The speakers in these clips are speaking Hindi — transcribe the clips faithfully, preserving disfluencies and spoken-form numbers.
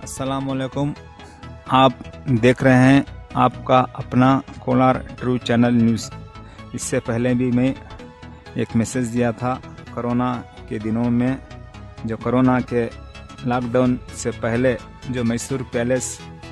अस्सलामुअलैकुम। आप देख रहे हैं आपका अपना कोलार ट्रू चैनल न्यूज़। इससे पहले भी मैं एक मैसेज दिया था कोरोना के दिनों में, जो कोरोना के लॉकडाउन से पहले जो मैसूर पैलेस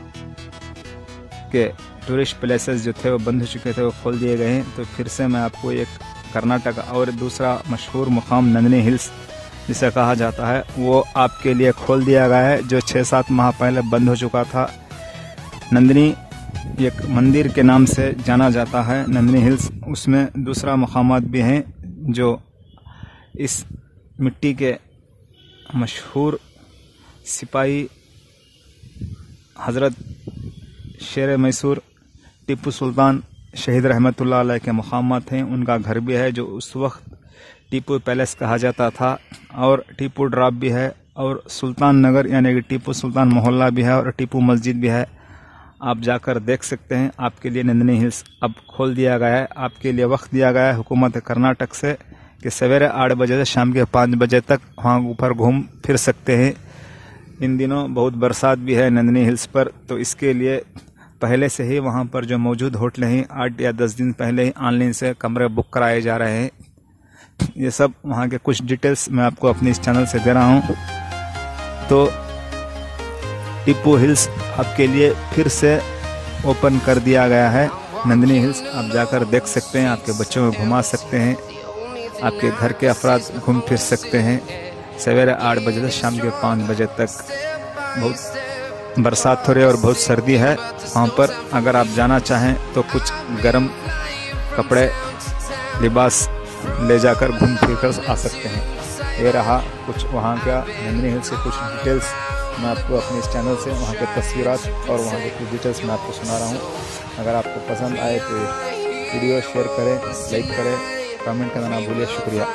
के टूरिस्ट प्लेसेस जो थे वो बंद हो चुके थे, वो खोल दिए गए हैं। तो फिर से मैं आपको एक कर्नाटक और दूसरा मशहूर मुकाम नंदिनी हिल्स जिसे कहा जाता है वो आपके लिए खोल दिया गया है, जो छः सात माह पहले बंद हो चुका था। नंदिनी एक मंदिर के नाम से जाना जाता है नंदिनी हिल्स। उसमें दूसरा मकामात भी हैं जो इस मिट्टी के मशहूर सिपाही हज़रत शेर मैसूर टीपू सुल्तान शहीद रहमतुल्लाह अलैह के मकामात हैं। उनका घर भी है जो उस वक्त टीपू पैलेस कहा जाता था, और टीपू ड्रॉप भी है, और सुल्तान नगर यानी कि टीपू सुल्तान मोहल्ला भी है, और टीपू मस्जिद भी है। आप जाकर देख सकते हैं। आपके लिए नंदिनी हिल्स अब खोल दिया गया है। आपके लिए वक्त दिया गया है हुकूमत कर्नाटक से कि सवेरे आठ बजे से शाम के पाँच बजे तक वहाँ ऊपर घूम फिर सकते हैं। इन दिनों बहुत बरसात भी है नंदिनी हिल्स पर, तो इसके लिए पहले से ही वहाँ पर जो मौजूद होटल हैं आठ या दस दिन पहले ही ऑनलाइन से कमरे बुक कराए जा रहे हैं। ये सब वहाँ के कुछ डिटेल्स मैं आपको अपने इस चैनल से दे रहा हूँ। तो टीपू हिल्स आपके लिए फिर से ओपन कर दिया गया है। नंदिनी हिल्स आप जाकर देख सकते हैं, आपके बच्चों को घुमा सकते हैं, आपके घर के अफराद घूम फिर सकते हैं सवेरे आठ बजे से शाम के पाँच बजे तक। बहुत बरसात हो रही है और बहुत सर्दी है वहाँ पर। अगर आप जाना चाहें तो कुछ गर्म कपड़े लिबास ले जाकर घूम फिर कर आ सकते हैं। ये रहा कुछ वहाँ का नंदिनी हिल्स से कुछ डिटेल्स मैं आपको अपने इस चैनल से वहाँ के तस्वीरात और वहाँ के कुछ डिटेल्स मैं आपको सुना रहा हूँ। अगर आपको पसंद आए तो वीडियो शेयर करें, लाइक करें, कमेंट करना ना भूलिए। शुक्रिया।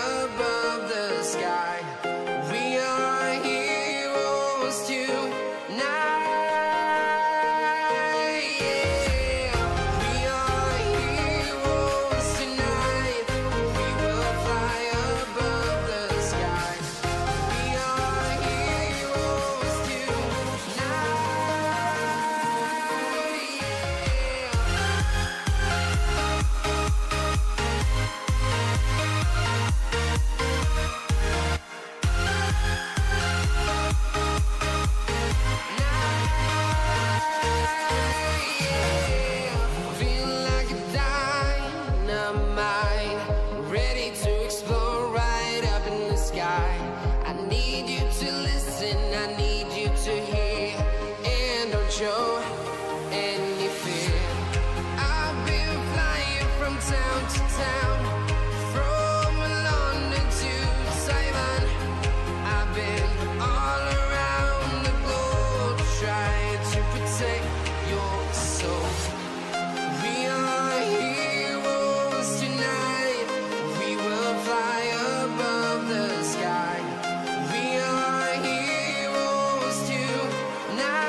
Show any fear. I've been flying from town to town, from London to Taiwan. I've been all around the globe trying to protect your soul. We are heroes tonight. We will fly above the sky. We are heroes tonight.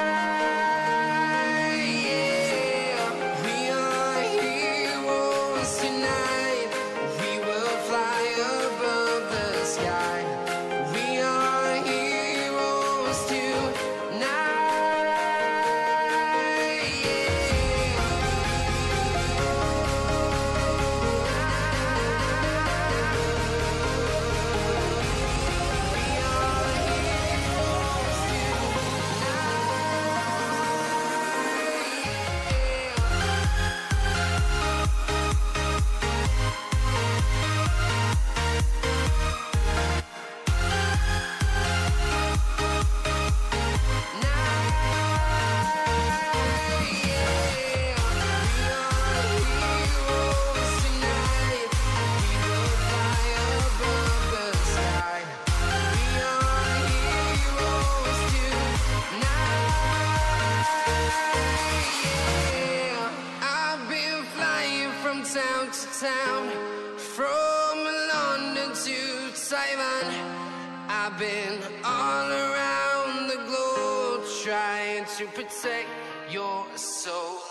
Town to town, from London to Taiwan. I've been all around the globe trying to protect your soul.